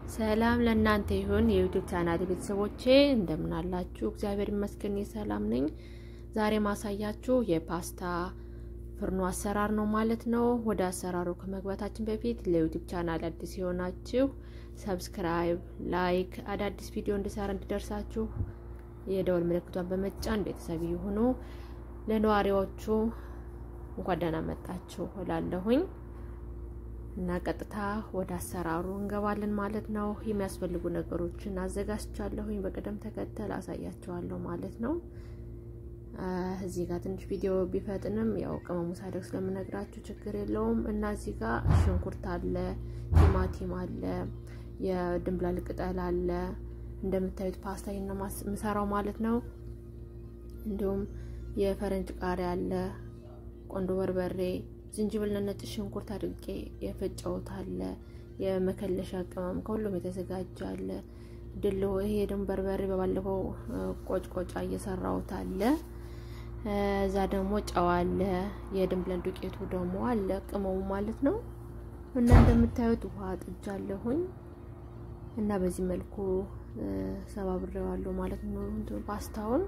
ሰላም ለእናንተ ይሁን የዩቲዩብ ቻናል ቤተሰቦቼ እንደምን አላችሁ? እግዚአብሔር ይመስገን ሰላም ነኝ። ዛሬ ማሳያችሁ የፓስታ ፍርኖ አሰራር ነው ማለት ነው። ወደ አሰራሩ ከመግባታችን በፊት ለዩቲዩብ ቻናል አዲስ የሆናችሁ ሰብስክራይብ፣ ላይክ አዳዲስ ቪዲዮ እንዲደርሳችሁ የደወል ምልክቷን በመጫን ቤተሰብ ይሁኑ። ለነዋሪዎቹ እንኳን ደህና መጣችሁ እላለሁኝ። እና ቀጥታ ወደ አሰራሩ እንገባለን ማለት ነው። የሚያስፈልጉ ነገሮችን አዘጋጅቻለሁኝ በቀደም ተከተል አሳያችኋለሁ ማለት ነው። እዚህ ጋር ትንሽ ቪዲዮ ቢፈጥንም ያው ቅመሙ ሳይደርስ ስለምነግራችሁ ችግር የለውም። እና እዚህ ጋር ሽንኩርት አለ፣ ቲማቲም አለ፣ የድንብላል ቅጠል አለ። እንደምታዩት ፓስታ የምሰራው ማለት ነው። እንዲሁም የፈረንጅ ቃሪያ አለ፣ ቆንዶ በርበሬ፣ ዝንጅብልና ነጭ ሽንኩርት አድርጌ የፈጨሁት አለ። የመከለሻ ቅመም ከሁሉም የተዘጋጀ አለ። ድሎ ይሄ ደግሞ በርበሬ በባለፈው ቆጭቆጫ እየሰራሁት አለ። እዛ ደግሞ ጨው አለ። የድንብላል ዱቄቱ ደግሞ አለ ቅመሙ ማለት ነው። እና እንደምታዩት ውሃ ጥጃለሁኝ እና በዚህ መልኩ ሰባብሬዋለሁ ማለት ነው ፓስታውን።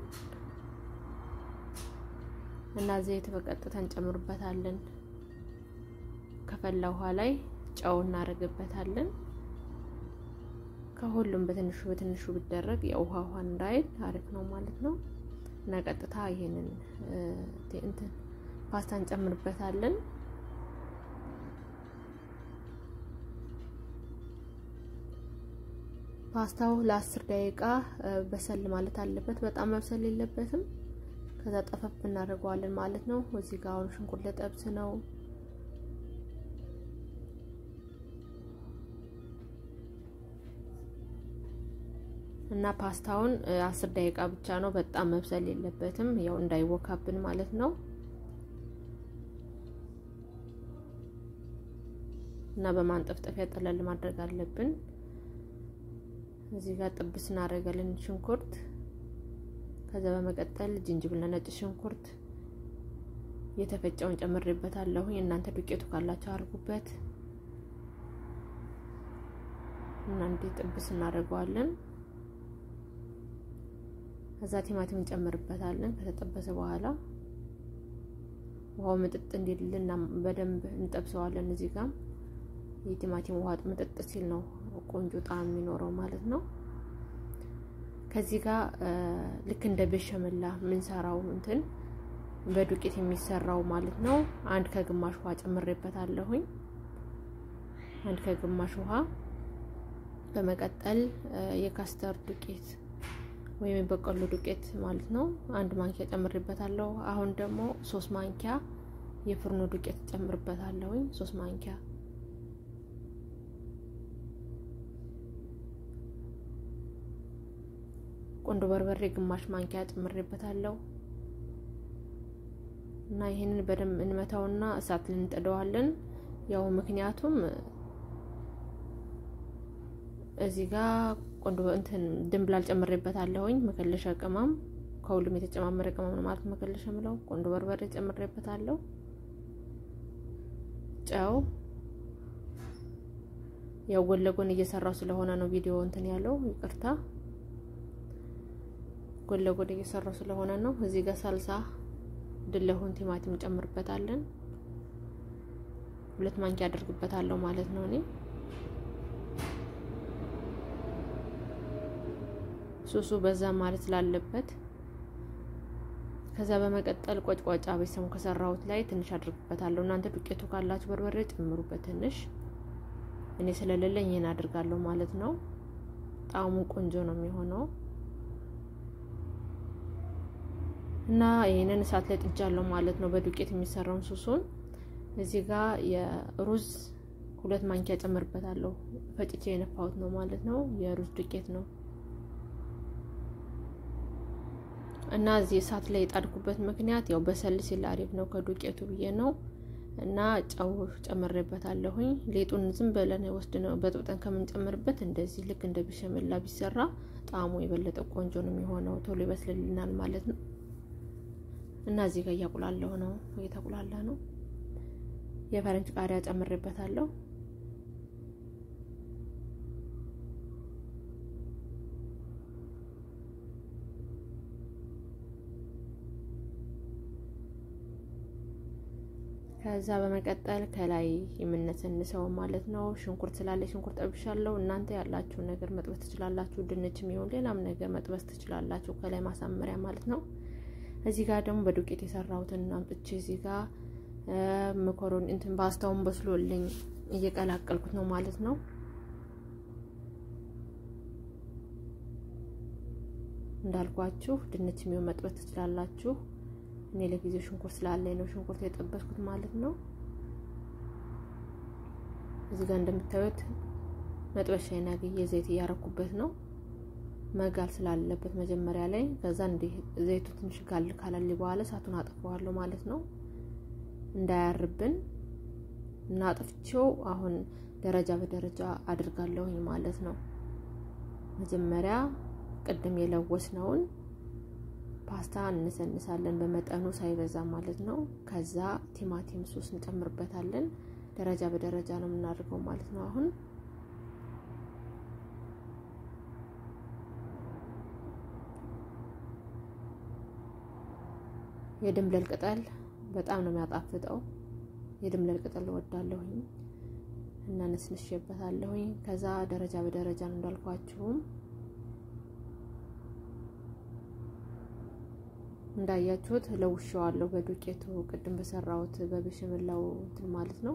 እና ዘይት በቀጥታ እንጨምርበታለን። ከፈላ ውሃ ላይ ጨው እናደርግበታለን። ከሁሉም በትንሹ ቢደረግ የውሃ እንዳይል አሪፍ ነው ማለት ነው። እና ቀጥታ ይሄንን ፓስታ እንጨምርበታለን። ፓስታው ለ10 ደቂቃ በሰል ማለት አለበት። በጣም መብሰል የለበትም። ከዛ ጠፈፍ እናደርገዋለን ማለት ነው። እዚህ ጋር አሁን ሽንኩርት ለጠብስ ነው። እና ፓስታውን 10 ደቂቃ ብቻ ነው፣ በጣም መብሰል የለበትም ያው እንዳይወካብን ማለት ነው። እና በማንጠፍጠፊያ ጠለል ማድረግ አለብን። እዚህ ጋር ጥብስ እናደርጋለን ሽንኩርት። ከዛ በመቀጠል ዝንጅብልና ነጭ ሽንኩርት የተፈጨውን ጨምሬበታለሁ። እናንተ ዱቄቱ ካላችሁ አድርጉበት። እና እንዲህ ጥብስ እናደርገዋለን። ከዛ ቲማቲም እንጨምርበታለን። ከተጠበሰ በኋላ ውሃው ምጥጥ እንዲልና በደንብ እንጠብሰዋለን። እዚህ ጋር የቲማቲም ውሃ ምጥጥ ሲል ነው ቆንጆ ጣዕም የሚኖረው ማለት ነው። ከዚህ ጋር ልክ እንደ በሸመላ ምን ሰራው በዱቄት የሚሰራው ማለት ነው። አንድ ከግማሽ ውሃ ጨምሬበታለሁኝ። አንድ ከግማሽ ውሃ። በመቀጠል የካስተር ዱቄት ወይም የበቆሎ ዱቄት ማለት ነው አንድ ማንኪያ ጨምሬበታለሁ። አሁን ደግሞ 3 ማንኪያ የፍርኖ ዱቄት ጨምሬበታለሁኝ። 3 ማንኪያ ቆንዶ በርበሬ ግማሽ ማንኪያ ጨምሬበታለሁ። እና ይሄንን በደንብ እንመታውና እሳት ልንጠደዋለን። ያው ምክንያቱም እዚህ ጋር ቆንዶ ድንብላል ጨምሬበታለሁኝ። መከለሻ ቅመም ከሁሉም የተጨማመረ ቅመም ነው ማለት መከለሻ ምለው። ቆንዶ በርበሬ ጨምሬበታለሁ። ጨው ያው ጎን ለጎን እየሰራው ስለሆነ ነው ቪዲዮ ያለው ይቅርታ። ጎን ለጎን እየሰራው ስለሆነ ነው። እዚህ ጋር ሳልሳ ድለሁን ቲማቲም ጨምርበታለን። 2 ማንኪያ አድርግበታለሁ ማለት ነው እኔ። ሶሱ በዛ ማለት ስላለበት ከዛ በመቀጠል ቆጭቆጫ በሰሙ ከሰራውት ላይ ትንሽ አድርግበታለሁ። እናንተ ዱቄቱ ካላችሁ በርበሬ ጨምሩበት ትንሽ። እኔ ስለሌለኝ ይሄን አድርጋለሁ ማለት ነው። ጣዕሙ ቆንጆ ነው የሚሆነው። እና ይሄንን እሳት ላይ ጥጃለሁ ማለት ነው በዱቄት የሚሰራውን ሶሱን። እዚህ ጋር የሩዝ 2 ማንኪያ ጨምርበታለሁ። ፈጭቼ የነፋሁት ነው ማለት ነው። የሩዝ ዱቄት ነው። እና እዚህ እሳት ላይ ጣድኩበት ምክንያት ያው በሰል ሲል አሪፍ ነው ከዱቄቱ ብዬ ነው። እና ጨው ጨምሬበታለሁኝ። ሊጡን ዝም ብለን ወስደነው በጥብጠን ከመንጨምርበት እንደዚህ ልክ እንደ በሸመላ ቢሰራ ጣዕሙ የበለጠ ቆንጆ ነው የሚሆነው። ቶሎ ይበስልልናል ማለት ነው። እና እዚህ ጋር ያቁላለው ነው እየተቁላላ ነው። የፈረንጅ ቃሪያ ጨምሬበታለሁ። ከዛ በመቀጠል ከላይ የምንነሰንሰው ማለት ነው ሽንኩርት ስላለ ሽንኩርት ጠብሻለሁ። እናንተ ያላችሁ ነገር መጥበስ ትችላላችሁ። ድንችም ይሁን ሌላም ነገር መጥበስ ትችላላችሁ ከላይ ማሳመሪያ ማለት ነው። እዚህ ጋር ደግሞ በዱቄት የሰራሁትን አምጥቼ እዚህ ጋር መኮሮኒ እንትን ፓስታውን በስሎልኝ እየቀላቀልኩት ነው ማለት ነው። እንዳልኳችሁ ድንችም ይሁን መጥበስ ትችላላችሁ። እኔ ለጊዜው ሽንኩርት ስላለኝ ነው ሽንኩርት የጠበስኩት ማለት ነው። እዚህ ጋር እንደምታዩት መጥበሻዬን አግዬ ዘይት ያረኩበት ነው መጋል ስላለበት መጀመሪያ ላይ። ከዛ እንዴ ዘይቱ ትንሽ ጋል ካላል በኋላ እሳቱን አጥፈዋለሁ ማለት ነው እንዳያርብን። እና አጥፍቼው አሁን ደረጃ በደረጃ አድርጋለሁኝ ማለት ነው። መጀመሪያ ቅድም የለወስነውን ፓስታ እንሰንሳለን በመጠኑ ሳይበዛ ማለት ነው። ከዛ ቲማቲም ሶስ እንጨምርበታለን። ደረጃ በደረጃ ነው የምናደርገው ማለት ነው። አሁን የድንብላል ቅጠል በጣም ነው የሚያጣፍጠው። የድንብላል ቅጠል እወዳለሁኝ እና ነስንሼበታለሁኝ። ከዛ ደረጃ በደረጃ ነው እንዳልኳችሁ እንዳያችሁት ለውሻዋለሁ በዱቄቱ ቅድም በሰራውት በብሽምላው እንትን ማለት ነው።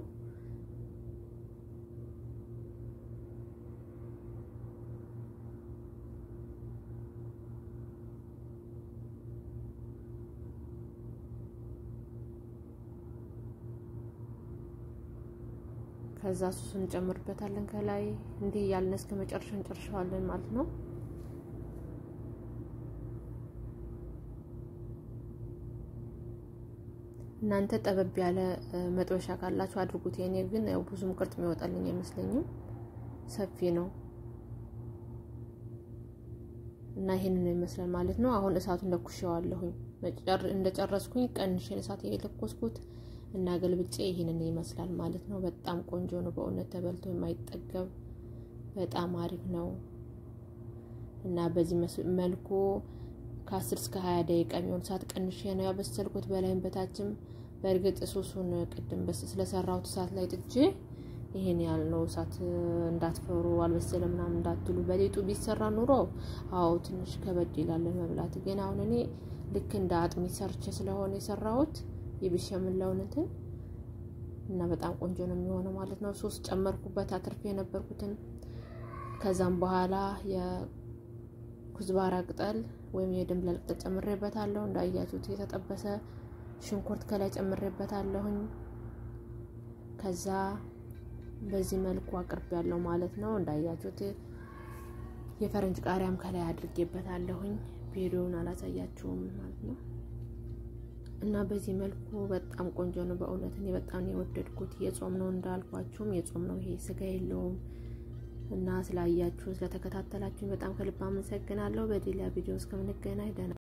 ከዛ ሱሱን እንጨምርበታለን ከላይ እንዲህ ያልነስ ከመጨረሻ እንጨርሻለን ማለት ነው። እናንተ ጠበብ ያለ መጥበሻ ካላችሁ አድርጉት። የኔ ግን ያው ብዙም ቅርጥ የሚወጣልኝ አይመስለኝም ሰፊ ነው እና ይሄንን ይመስላል ማለት ነው። አሁን እሳቱን ለኩሼዋለሁኝ እንደጨረስኩኝ ቀንሼን እሳት የለኮስኩት እና ገልብጬ ይሄንን ይመስላል ማለት ነው። በጣም ቆንጆ ነው በእውነት ተበልቶ የማይጠገብ በጣም አሪፍ ነው እና በዚህ መልኩ ከ10 እስከ 20 ደቂቃ የሚሆን ሰዓት ቀንሼ ነው ያበሰልኩት በላይም በታችም። በእርግጥ ሶሱን ቅድም ስለሰራሁት ሰዓት ላይ ጥጄ ይሄን ያልነው ሰዓት እንዳትፈሩ አልበሰለም ምናምን እንዳትሉ። በሌጡ ቢሰራ ኑሮ አው ትንሽ ከበድ ይላል መብላት። ግን አሁን እኔ ልክ እንደ አጥሚት ሰርቼ ስለሆነ የሰራሁት ይብሽምላውን እንትን እና በጣም ቆንጆ ነው የሚሆነው ማለት ነው። ሶስ ጨመርኩበት አትርፌ የነበርኩትን። ከዛም በኋላ የኩዝባራ ቅጠል ወይም የድንብላል ቅጠል ጨምሬበታለሁ። እንዳያችሁት የተጠበሰ ሽንኩርት ከላይ ጨምሬበታለሁኝ። ከዛ በዚህ መልኩ አቅርቤያለሁ ማለት ነው። እንዳያችሁት የፈረንጅ ቃሪያም ከላይ አድርጌበታለሁኝ። ቪዲዮውን አላሳያችሁም ማለት ነው። እና በዚህ መልኩ በጣም ቆንጆ ነው በእውነት እኔ በጣም የወደድኩት። የጾም ነው እንዳልኳችሁም የጾም ነው ይሄ ስጋ የለውም። እና ስላያችሁ ስለተከታተላችሁ በጣም ከልብ አመሰግናለሁ። በሌላ ቪዲዮ እስከምንገናኝ ደህና